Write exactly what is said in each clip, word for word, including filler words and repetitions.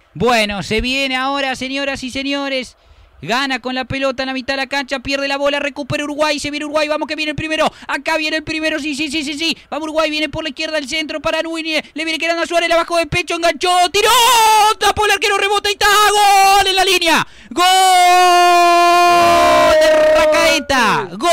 Bueno, se viene ahora, señoras y señores. Gana con la pelota en la mitad de la cancha, pierde la bola, recupera Uruguay, se viene Uruguay, vamos que viene el primero, acá viene el primero, sí, sí, sí, sí, sí, vamos Uruguay, viene por la izquierda el centro para Núñez, le viene quedando a Suárez, la bajó de pecho, enganchó, tiró, tapó el arquero, rebota y está, gol en la línea, gol de Rascaeta, gol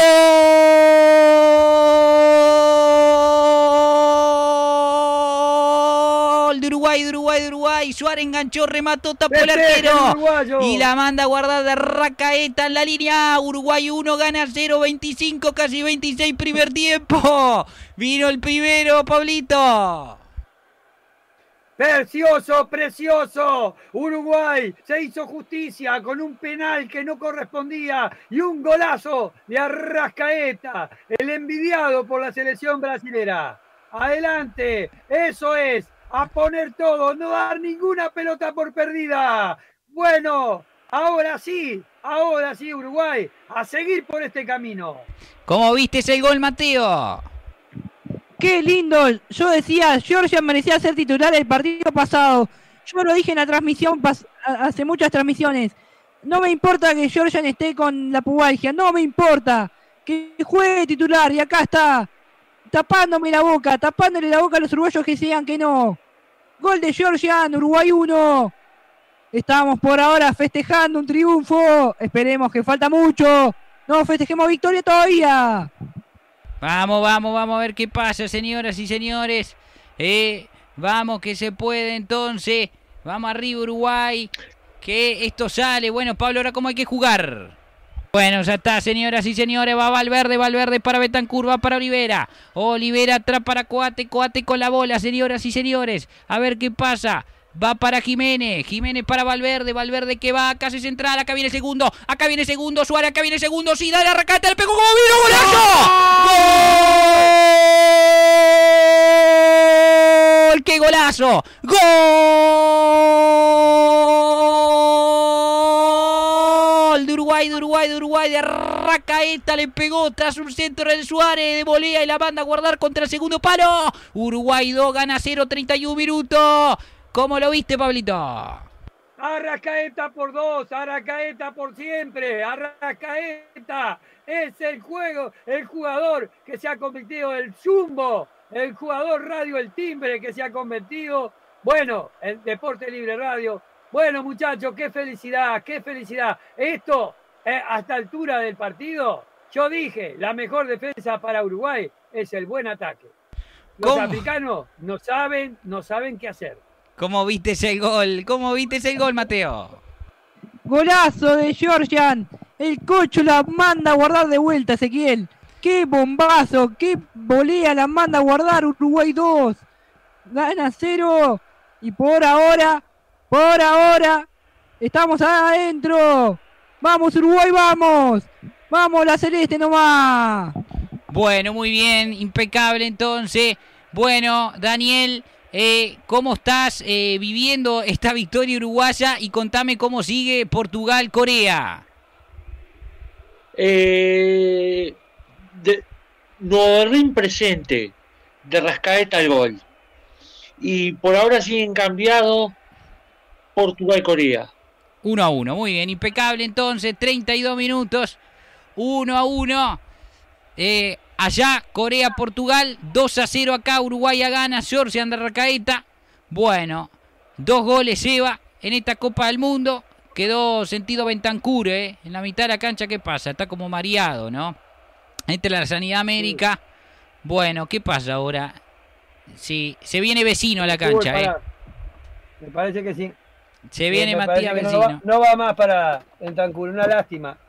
de Uruguay, de Uruguay, de Uruguay, Suárez enganchó, remató, tapó el arquero y la manda a guardar de Rascaeta en la línea. Uruguay uno, gana cero, veinticinco, casi veintiséis primer tiempo. Vino el primero, Pablito. Precioso, precioso. Uruguay se hizo justicia con un penal que no correspondía y un golazo de Arrascaeta, el envidiado por la selección brasilera. Adelante, eso es. A poner todo, no dar ninguna pelota por perdida. Bueno, ahora sí, ahora sí, Uruguay, a seguir por este camino. ¿Cómo viste ese gol, Mateo? ¡Qué lindo! Yo decía, Georgia merecía ser titular el partido pasado. Yo lo dije en la transmisión, hace muchas transmisiones. No me importa que Georgia esté con la pubalgia, no me importa. Que juegue titular y acá está. Tapándome la boca, tapándole la boca a los uruguayos que digan que no. Gol de Georgian, Uruguay uno. Estamos por ahora festejando un triunfo. Esperemos que falta mucho. No festejemos victoria todavía. Vamos, vamos, vamos a ver qué pasa, señoras y señores. Eh, vamos que se puede entonces. Vamos arriba Uruguay. Que esto sale. Bueno, Pablo, ahora cómo hay que jugar. Bueno, ya está, señoras y señores, va Valverde, Valverde para Bentancur, va para Olivera, Olivera atrás para Coate, Coate con la bola, señoras y señores, a ver qué pasa, va para Jiménez, Jiménez para Valverde, Valverde que va, acá se central, acá viene segundo, acá viene segundo, Suárez, acá viene segundo, sí, dale, Arrascaeta, le pegó como vino, golazo, ¡gol! ¡Qué golazo! ¡Gol! De Uruguay, de Uruguay, de Uruguay, de Rascaeta le pegó tras un centro del Suárez de volea y la manda a guardar contra el segundo palo. Uruguay dos, gana cero, treinta y un minutos. ¿Cómo lo viste, Pablito? Arrascaeta por dos, Arrascaeta por siempre, Arrascaeta es el juego, el jugador que se ha convertido en el Jumbo, el jugador radio El Timbre que se ha convertido, bueno, el Deporte Libre Radio. Bueno, muchachos, qué felicidad, qué felicidad. Esto, eh, a esta altura del partido, yo dije, la mejor defensa para Uruguay es el buen ataque. Los ¿Cómo? africanos no saben, no saben qué hacer. ¿Cómo viste ese gol? ¿Cómo viste ese gol, Mateo? Golazo de Georgian. El cocho la manda a guardar de vuelta, Ezequiel. ¡Qué bombazo! ¡Qué volea la manda a guardar! Uruguay dos. Gana cero. Y por ahora... Por ahora, estamos adentro. Vamos, Uruguay, vamos. Vamos, la celeste nomás. Bueno, muy bien, impecable entonces. Bueno, Daniel, eh, ¿cómo estás eh, viviendo esta victoria uruguaya? Y contame cómo sigue Portugal-Corea. Eh, de, Nuevo presente, de Rascaeta al gol. Y por ahora siguen cambiados Portugal-Corea. uno a uno, muy bien, impecable entonces, treinta y dos minutos, uno a uno. Eh, allá, Corea-Portugal, dos a cero acá, Uruguay gana, Georgia anda Rascaeta. Bueno, dos goles lleva en esta Copa del Mundo. Quedó sentido Bentancur, ¿eh? En la mitad de la cancha, ¿qué pasa? Está como mareado, ¿no? Esta es la Sanidad América. Bueno, ¿qué pasa ahora? Sí, se viene Vecino a la cancha, ¿eh? Me parece que sí. Se viene Me Matías que Vecino. No va, no va más para Bentancur, una lástima.